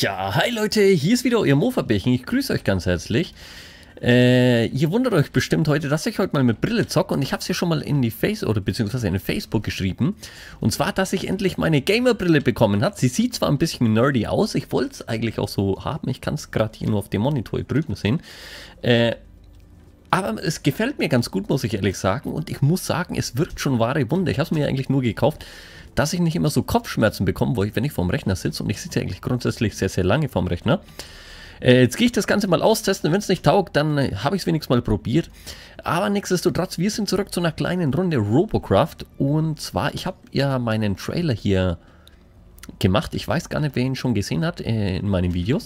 Ja, hi Leute, hier ist wieder euer Mofa-Bärchen. Ich grüße euch ganz herzlich. Ihr wundert euch bestimmt heute, dass ich heute mal mit Brille zocke und ich habe es ja schon mal in die beziehungsweise in Facebook geschrieben. Und zwar, dass ich endlich meine Gamer-Brille bekommen habe. Sie sieht zwar ein bisschen nerdy aus, ich wollte es eigentlich auch so haben. Ich kann es gerade hier nur auf dem Monitor drüben sehen. Aber es gefällt mir ganz gut, muss ich ehrlich sagen. Und ich muss sagen, es wirkt schon wahre Wunder. Ich habe es mir eigentlich nur gekauft, dass ich nicht immer so Kopfschmerzen bekomme, wenn ich vorm Rechner sitze. Und ich sitze ja eigentlich grundsätzlich sehr, sehr lange vorm Rechner. Jetzt gehe ich das Ganze mal austesten. Wenn es nicht taugt, dann habe ich es wenigstens mal probiert. Aber nichtsdestotrotz, wir sind zurück zu einer kleinen Runde Robocraft. Und zwar, ich habe ja meinen Trailer hier gemacht. Ich weiß gar nicht, wer ihn schon gesehen hat in meinen Videos.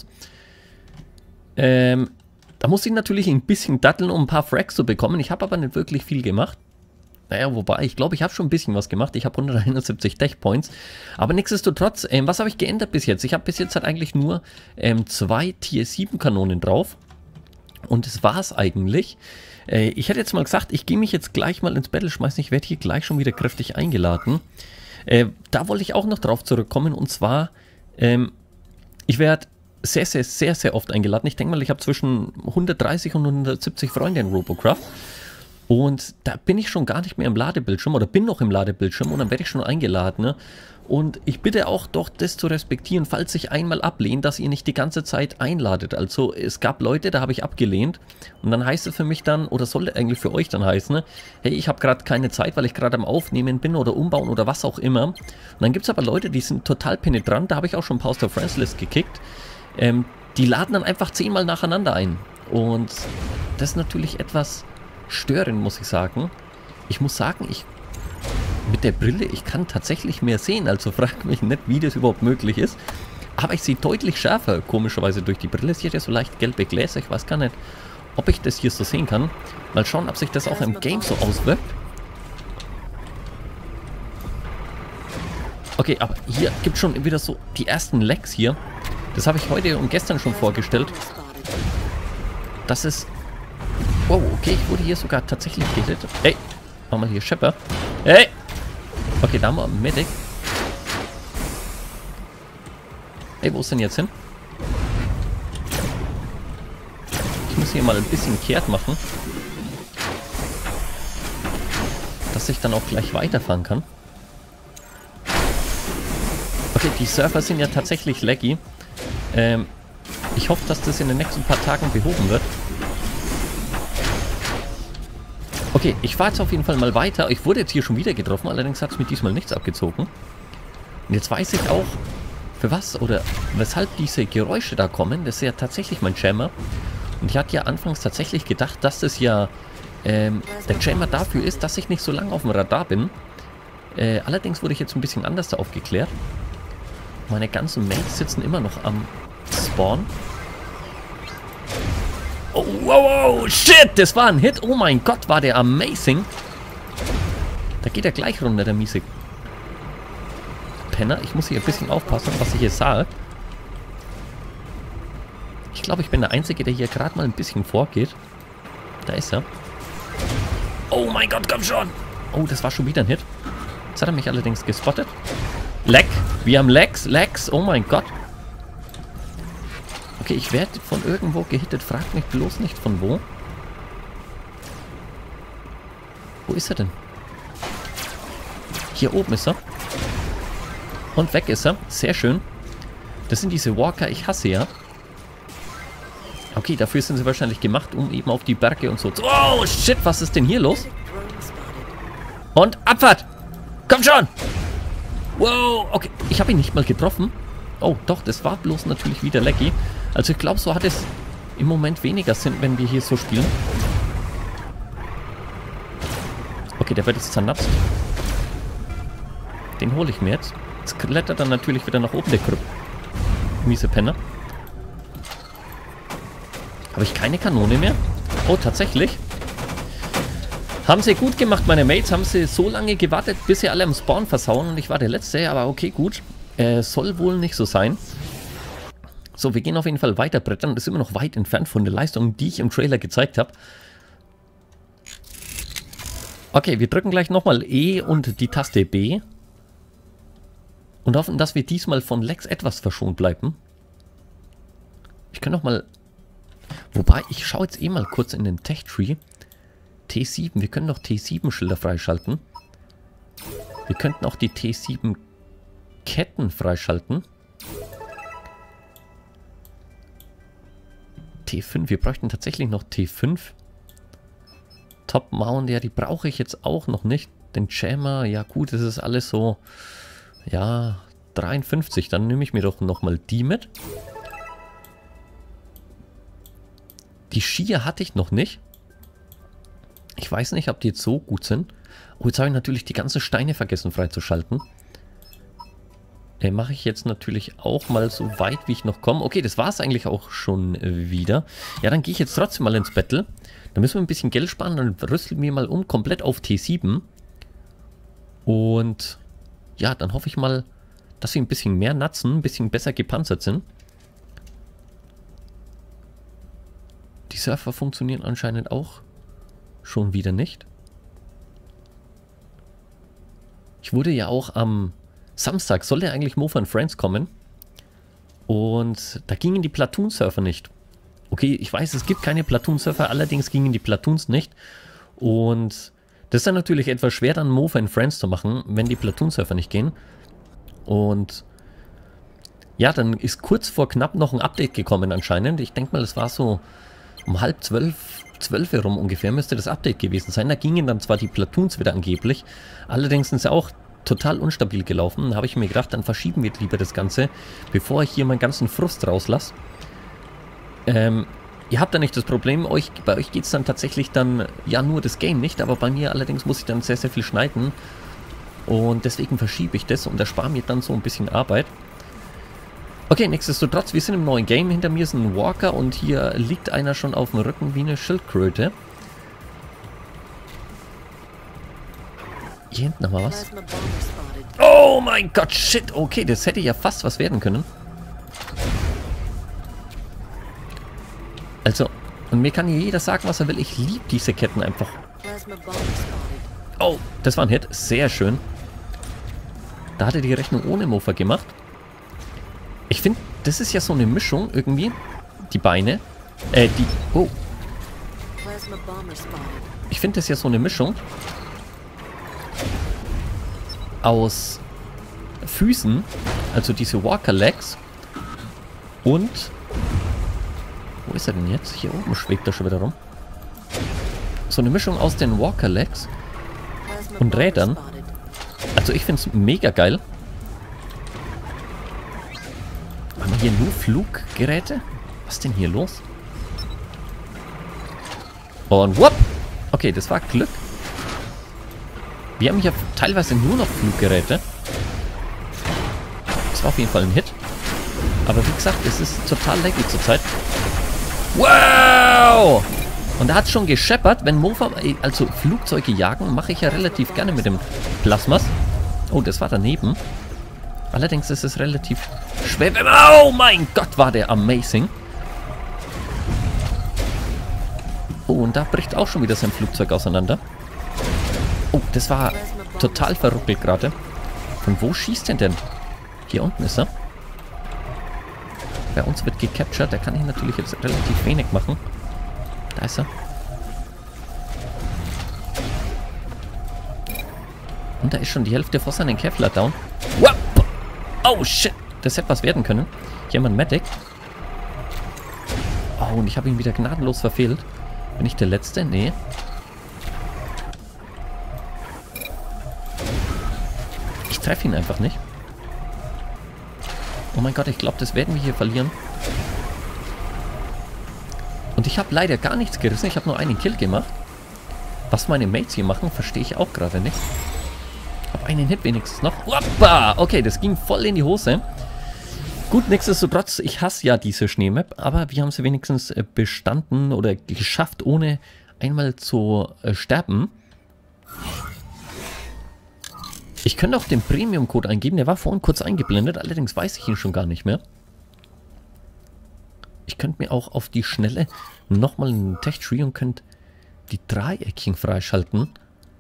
Da muss ich natürlich ein bisschen datteln, um ein paar Frags zu bekommen. Ich habe aber nicht wirklich viel gemacht. Naja, wobei, ich glaube, ich habe schon ein bisschen was gemacht. Ich habe 171 Tech Points. Aber nichtsdestotrotz, was habe ich geändert bis jetzt? Ich habe bis jetzt halt eigentlich nur 2 Tier 7 Kanonen drauf. Und das war es eigentlich. Ich hätte jetzt mal gesagt, ich gehe mich jetzt gleich mal ins Battle schmeißen. Ich werde hier gleich schon wieder kräftig eingeladen. Da wollte ich auch noch drauf zurückkommen. Und zwar, ich werde sehr oft eingeladen. Ich denke mal, ich habe zwischen 130 und 170 Freunde in Robocraft. Und da bin ich schon gar nicht mehr im Ladebildschirm oder bin noch im Ladebildschirm und dann werde ich schon eingeladen. Ne? Und ich bitte auch doch das zu respektieren, falls ich einmal ablehne, dass ihr nicht die ganze Zeit einladet. Also es gab Leute, da habe ich abgelehnt und dann heißt es für mich dann, oder soll eigentlich für euch dann heißen, ne? Hey, ich habe gerade keine Zeit, weil ich gerade am Aufnehmen bin oder umbauen oder was auch immer. Und dann gibt es aber Leute, die sind total penetrant, da habe ich auch schon ein paar aus der Friends-List gekickt. Die laden dann einfach 10-mal nacheinander ein. Und das ist natürlich etwas störend, muss ich sagen. Ich muss sagen, mit der Brille, ich kann tatsächlich mehr sehen, also fragt mich nicht, wie das überhaupt möglich ist. Aber ich sehe deutlich schärfer, komischerweise durch die Brille. Sie hat ja so leicht gelbe Gläser, ich weiß gar nicht, ob ich das hier so sehen kann. Mal schauen, ob sich das auch im Game so auswirkt. Okay, aber hier gibt es schon wieder so die ersten Lags hier. Das habe ich heute und gestern schon vorgestellt. Das ist... Wow, okay, ich wurde hier sogar tatsächlich gehittet. Ey, machen wir hier Shepard. Hey! Okay, da haben wir einen Medic. Ey, wo ist denn jetzt hin? Ich muss hier mal ein bisschen kehrt machen. Dass ich dann auch gleich weiterfahren kann. Okay, die Surfer sind ja tatsächlich laggy. Ich hoffe, dass das in den nächsten paar Tagen behoben wird. Okay, ich fahre jetzt auf jeden Fall mal weiter. Ich wurde jetzt hier schon wieder getroffen, allerdings hat es mir diesmal nichts abgezogen. Und jetzt weiß ich auch, für was oder weshalb diese Geräusche da kommen. Das ist ja tatsächlich mein Jammer. Und ich hatte ja anfangs tatsächlich gedacht, dass das ja der Jammer dafür ist, dass ich nicht so lange auf dem Radar bin. Allerdings wurde ich jetzt ein bisschen anders da aufgeklärt. Meine ganzen Mates sitzen immer noch am Spawn. Oh, wow, shit, das war ein Hit. Oh mein Gott, war der amazing. Da geht er gleich runter, der miese Penner. Ich muss hier ein bisschen aufpassen, was ich hier sage. Ich glaube, ich bin der Einzige, der hier gerade mal ein bisschen vorgeht. Da ist er. Oh mein Gott, komm schon. Oh, das war schon wieder ein Hit. Jetzt hat er mich allerdings gespottet. Lag. Wir haben Lags. Oh mein Gott. Okay, ich werde von irgendwo gehittet. Fragt mich bloß nicht von wo. Wo ist er denn? Hier oben ist er. Und weg ist er. Sehr schön. Das sind diese Walker. Ich hasse ja. Okay, dafür sind sie wahrscheinlich gemacht, um eben auf die Berge und so zu... Oh, shit, was ist denn hier los? Und Abfahrt! Komm schon! Wow, okay. Ich habe ihn nicht mal getroffen. Oh, doch, das war bloß natürlich wieder laggy. Also ich glaube, so hat es im Moment weniger Sinn, wenn wir hier so spielen. Okay, der wird jetzt zernapst. Den hole ich mir jetzt. Jetzt klettert dann natürlich wieder nach oben, der miese Penner. Habe ich keine Kanone mehr? Oh, tatsächlich. Haben sie gut gemacht, meine Mates. Haben sie so lange gewartet, bis sie alle am Spawn versauen. Und ich war der Letzte, aber okay, gut. Soll wohl nicht so sein. So, wir gehen auf jeden Fall weiter brettern. Das ist immer noch weit entfernt von der Leistung, die ich im Trailer gezeigt habe. Okay, wir drücken gleich nochmal E und die Taste B. Und hoffen, dass wir diesmal von Lags etwas verschont bleiben. Ich kann doch mal... Wobei, ich schaue jetzt eh mal kurz in den Tech-Tree. T7, wir können doch T7-Schilder freischalten. Wir könnten auch die T7-Ketten freischalten. T5, wir bräuchten tatsächlich noch T5. Top Mount, ja, die brauche ich jetzt auch noch nicht. Den Jammer, ja gut, das ist alles so, ja, 53. Dann nehme ich mir doch nochmal die mit. Die Skier hatte ich noch nicht. Ich weiß nicht, ob die jetzt so gut sind. Oh, jetzt habe ich natürlich die ganzen Steine vergessen freizuschalten. Mache ich jetzt natürlich auch mal so weit, wie ich noch komme. Okay, das war es eigentlich auch schon wieder. Ja, dann gehe ich jetzt trotzdem mal ins Battle. Da müssen wir ein bisschen Geld sparen. Dann rüsteln wir mal um komplett auf T7. Und ja, dann hoffe ich mal, dass sie ein bisschen mehr natzen, ein bisschen besser gepanzert sind. Die Surfer funktionieren anscheinend auch schon wieder nicht. Ich wurde ja auch am Samstag, sollte eigentlich Mofa Friends kommen. Und da gingen die Platoon-Surfer nicht. Okay, ich weiß, es gibt keine Platoon-Surfer, allerdings gingen die Platoons nicht. Und das ist dann natürlich etwas schwer, dann Mofa Friends zu machen, wenn die Platoon-Surfer nicht gehen. Und ja, dann ist kurz vor knapp noch ein Update gekommen anscheinend. Ich denke mal, es war so um 11:30 herum ungefähr müsste das Update gewesen sein. Da gingen dann zwar die Platoons wieder angeblich, allerdings sind sie auch total unstabil gelaufen. Da habe ich mir gedacht, dann verschieben wir lieber das Ganze, bevor ich hier meinen ganzen Frust rauslasse. Ihr habt da nicht das Problem, bei euch geht es dann tatsächlich dann, ja nur das Game nicht, aber bei mir allerdings muss ich dann sehr, sehr viel schneiden. Und deswegen verschiebe ich das und erspare mir dann so ein bisschen Arbeit. Okay, nichtsdestotrotz, wir sind im neuen Game. Hinter mir ist ein Walker und hier liegt einer schon auf dem Rücken wie eine Schildkröte. Hier hinten haben wir was. Oh mein Gott, shit. Okay, das hätte ja fast was werden können. Also, und mir kann hier jeder sagen, was er will. Ich liebe diese Ketten einfach. Oh, das war ein Hit. Sehr schön. Da hat er die Rechnung ohne Mofa gemacht. Ich finde, das ist ja so eine Mischung irgendwie. Die Beine. Oh. Ich finde, das ist ja so eine Mischung aus Füßen, also diese Walker Legs und wo ist er denn jetzt? Hier oben schwebt er schon wieder rum. So eine Mischung aus den Walker Legs und Rädern. Also ich finde es mega geil. Haben wir hier nur Fluggeräte? Was ist denn hier los? Und whoop! Okay, das war Glück. Wir haben hier teilweise nur noch Fluggeräte. Das war auf jeden Fall ein Hit. Aber wie gesagt, es ist total laggy zurzeit. Wow! Und da hat es schon gescheppert, wenn Mofa, also Flugzeuge jagen, mache ich ja relativ gerne mit dem Plasmas. Oh, das war daneben. Allerdings ist es relativ schwer. Oh mein Gott, war der amazing. Oh, und da bricht auch schon wieder sein Flugzeug auseinander. Oh, das war total verruckelt gerade. Von wo schießt denn? Hier unten ist er. Bei uns wird gecaptured. Da kann ich natürlich jetzt relativ wenig machen. Da ist er. Und da ist schon die Hälfte von seinen Kevlar down. Oh shit. Das hätte was werden können. Hier haben wir einen Medic. Oh, und ich habe ihn wieder gnadenlos verfehlt. Bin ich der Letzte? Nee. Ich treffe ihn einfach nicht. Oh mein Gott, ich glaube, das werden wir hier verlieren. Und ich habe leider gar nichts gerissen. Ich habe nur einen Kill gemacht. Was meine Mates hier machen, verstehe ich auch gerade nicht. Habe einen Hit wenigstens noch. Hoppa! Okay, das ging voll in die Hose. Gut, nichtsdestotrotz, ich hasse ja diese Schneemap, aber wir haben sie wenigstens bestanden oder geschafft, ohne einmal zu sterben. Ich könnte auch den Premium-Code eingeben, der war vorhin kurz eingeblendet, allerdings weiß ich ihn schon gar nicht mehr. Ich könnte mir auch auf die Schnelle nochmal einen Tech-Tree und könnte die Dreieckchen freischalten.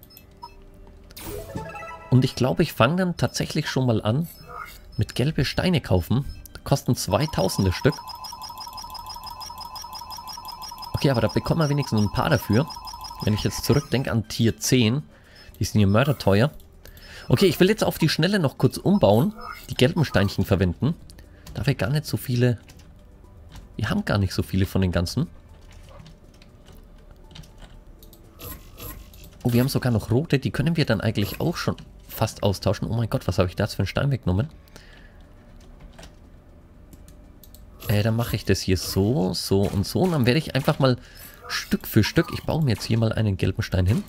Und ich glaube, ich fange dann tatsächlich schon mal an mit gelbe Steine kaufen. Die kosten 2000 Stück. Okay, aber da bekommen wir wenigstens ein paar dafür. Wenn ich jetzt zurückdenke an Tier 10. Die sind hier mörderteuer. Okay, ich will jetzt auf die Schnelle noch kurz umbauen. Die gelben Steinchen verwenden. Da wir gar nicht so viele... Wir haben gar nicht so viele von den ganzen. Oh, wir haben sogar noch rote. Die können wir dann eigentlich auch schon fast austauschen. Oh mein Gott, was habe ich da jetzt für einen Stein weggenommen? Dann mache ich das hier so, so und so. Und dann werde ich einfach mal Stück für Stück... Ich baue mir jetzt hier mal einen gelben Stein hin.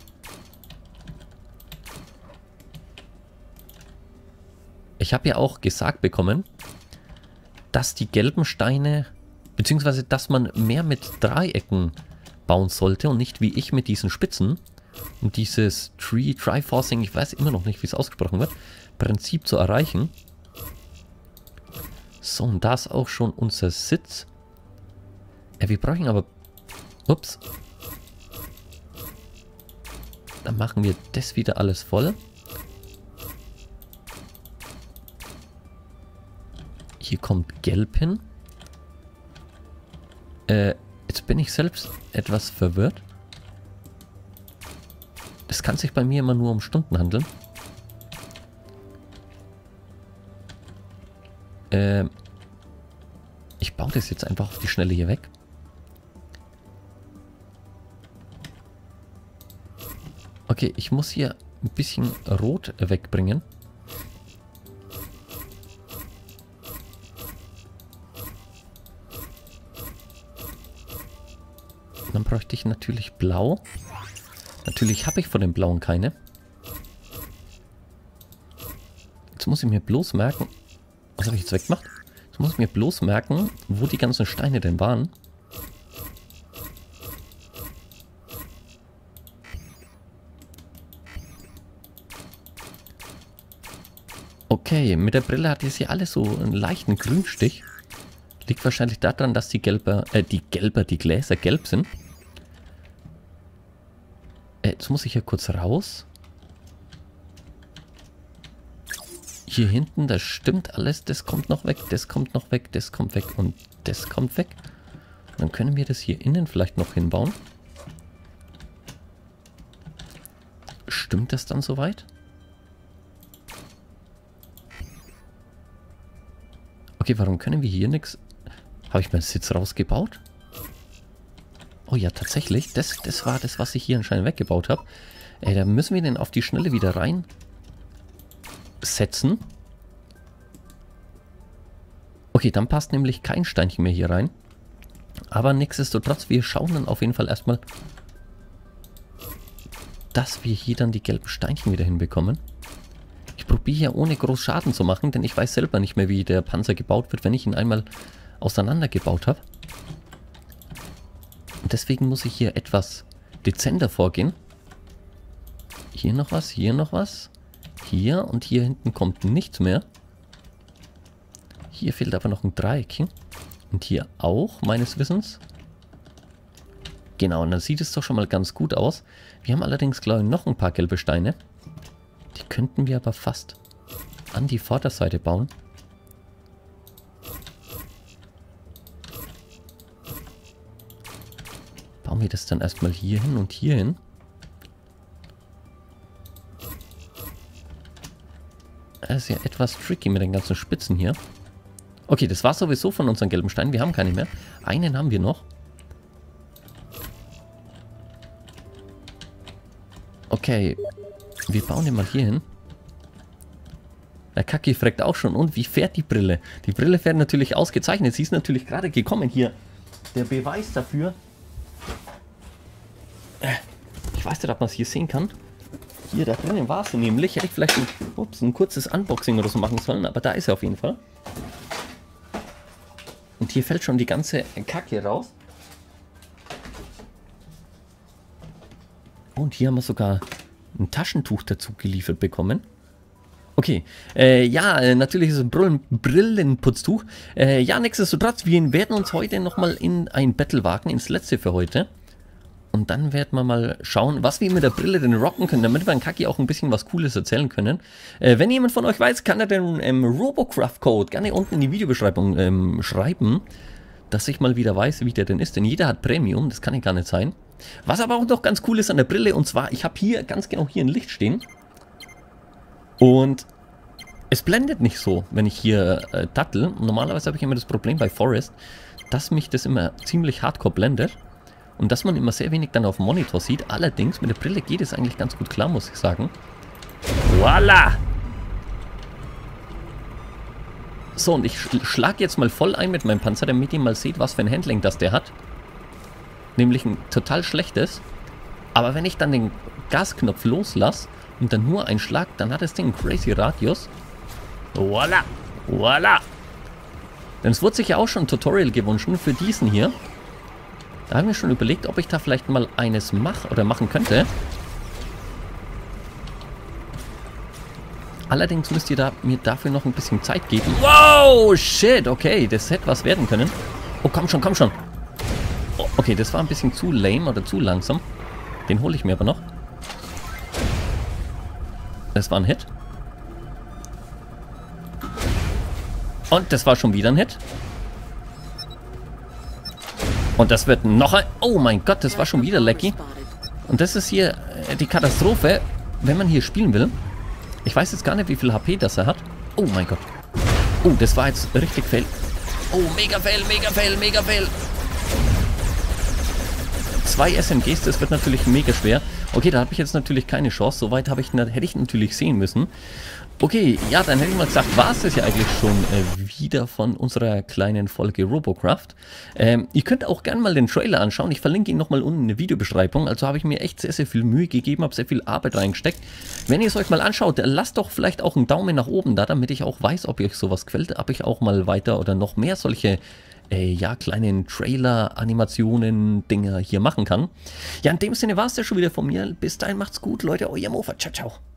Ich habe ja auch gesagt bekommen, dass die gelben Steine... Beziehungsweise, dass man mehr mit Dreiecken bauen sollte und nicht wie ich mit diesen Spitzen. Und dieses Triforcing, ich weiß immer noch nicht, wie es ausgesprochen wird, Prinzip zu erreichen. So, und da ist auch schon unser Sitz. Wir brauchen aber... Ups. Dann machen wir das wieder alles voll. Hier kommt Gelb hin. Jetzt bin ich selbst etwas verwirrt. Es kann sich bei mir immer nur um Stunden handeln. Ich baue das jetzt einfach auf die Schnelle hier weg. Okay, ich muss hier ein bisschen Rot wegbringen. Dann bräuchte ich natürlich Blau. Natürlich habe ich von den Blauen keine. Jetzt muss ich mir bloß merken... Was habe ich jetzt weggemacht? Jetzt muss ich mir bloß merken, wo die ganzen Steine denn waren. Okay, mit der Brille hat jetzt hier alles so einen leichten Grünstich. Liegt wahrscheinlich daran, dass die Gläser gelb sind. Jetzt muss ich hier kurz raus. Hier hinten, das stimmt alles. Das kommt noch weg, das kommt noch weg, das kommt weg und das kommt weg. Dann können wir das hier innen vielleicht noch hinbauen. Stimmt das dann soweit? Okay, warum können wir hier nichts... Habe ich meinen Sitz rausgebaut? Oh ja, tatsächlich. Das war das, was ich hier anscheinend weggebaut habe. Da müssen wir den auf die Schnelle wieder reinsetzen. Okay, dann passt nämlich kein Steinchen mehr hier rein. Aber nichtsdestotrotz, wir schauen dann auf jeden Fall erstmal, dass wir hier dann die gelben Steinchen wieder hinbekommen. Ich probiere hier ohne groß Schaden zu machen, denn ich weiß selber nicht mehr, wie der Panzer gebaut wird, wenn ich ihn einmal auseinandergebaut habe. Und deswegen muss ich hier etwas dezenter vorgehen. Hier noch was, hier noch was. Hier und hier hinten kommt nichts mehr. Hier fehlt aber noch ein Dreieckchen. Und hier auch, meines Wissens. Genau, und dann sieht es doch schon mal ganz gut aus. Wir haben allerdings, glaube ich, noch ein paar gelbe Steine. Die könnten wir aber fast an die Vorderseite bauen. Bauen wir das dann erstmal hier hin und hier hin. Das ist ja etwas tricky mit den ganzen Spitzen hier. Okay, das war sowieso von unseren gelben Steinen. Wir haben keine mehr. Einen haben wir noch. Okay, wir bauen den mal hier hin. Der Kaki fragt auch schon. Und wie fährt die Brille? Die Brille fährt natürlich ausgezeichnet. Sie ist natürlich gerade gekommen hier. Der Beweis dafür. Ich weiß nicht, ob man es hier sehen kann. Hier, da drinnen war sie nämlich. Hätte ich vielleicht ein kurzes Unboxing oder so machen sollen. Aber da ist er auf jeden Fall. Und hier fällt schon die ganze Kacke raus. Und hier haben wir sogar ein Taschentuch dazu geliefert bekommen. Okay, ja, natürlich ist es ein Brillenputztuch. Ja, nichtsdestotrotz, wir werden uns heute nochmal in ein Battle wagen, ins letzte für heute. Und dann werden wir mal schauen, was wir mit der Brille denn rocken können, damit wir an Kaki auch ein bisschen was Cooles erzählen können. Wenn jemand von euch weiß, kann er den Robocraft-Code gerne unten in die Videobeschreibung schreiben. dass ich mal wieder weiß, wie der denn ist. Denn jeder hat Premium, das kann ja gar nicht sein. Was aber auch noch ganz cool ist an der Brille, und zwar, ich habe hier ganz genau hier ein Licht stehen. Und es blendet nicht so, wenn ich hier dattel. Normalerweise habe ich immer das Problem bei Forest, dass mich das immer ziemlich hardcore blendet. Und dass man immer sehr wenig dann auf dem Monitor sieht. Allerdings, mit der Brille geht es eigentlich ganz gut klar, muss ich sagen. Voila! So, und ich schlage jetzt mal voll ein mit meinem Panzer, damit ihr mal seht, was für ein Handling das der hat. Nämlich ein total schlechtes. Aber wenn ich dann den Gasknopf loslasse und dann nur einschlag, dann hat das Ding einen crazy Radius. Voila! Voila! Denn es wurde sich ja auch schon ein Tutorial gewünscht für diesen hier. Da haben wir schon überlegt, ob ich da vielleicht mal eines mache oder machen könnte. Allerdings müsst ihr mir dafür noch ein bisschen Zeit geben. Wow, shit, okay, das hätte was werden können. Oh, komm schon, komm schon. Oh, okay, das war ein bisschen zu lame oder zu langsam. Den hole ich mir aber noch. Das war ein Hit. Und das war schon wieder ein Hit. Und das wird noch ein... Oh mein Gott, das war schon wieder Lecky. Und das ist hier die Katastrophe, wenn man hier spielen will. Ich weiß jetzt gar nicht, wie viel HP das er hat. Oh mein Gott. Oh, das war jetzt richtig fail. Oh, mega fail, mega fail, mega fail. 2 SMGs, das wird natürlich mega schwer. Okay, da habe ich jetzt natürlich keine Chance. Soweit hätte ich natürlich sehen müssen. Okay, ja, dann hätte ich mal gesagt, war es das ja eigentlich schon wieder von unserer kleinen Folge Robocraft. Ihr könnt auch gerne mal den Trailer anschauen. Ich verlinke ihn nochmal unten in der Videobeschreibung. Also habe ich mir echt sehr, sehr viel Mühe gegeben, habe sehr viel Arbeit reingesteckt. Wenn ihr es euch mal anschaut, lasst doch vielleicht auch einen Daumen nach oben da, damit ich auch weiß, ob euch sowas gefällt. Ob ich auch mal weiter oder noch mehr solche ja, kleinen Trailer, Animationen, Dinger hier machen kann. Ja, in dem Sinne war es ja schon wieder von mir. Bis dahin macht's gut, Leute. Euer Mofa. Ciao, ciao.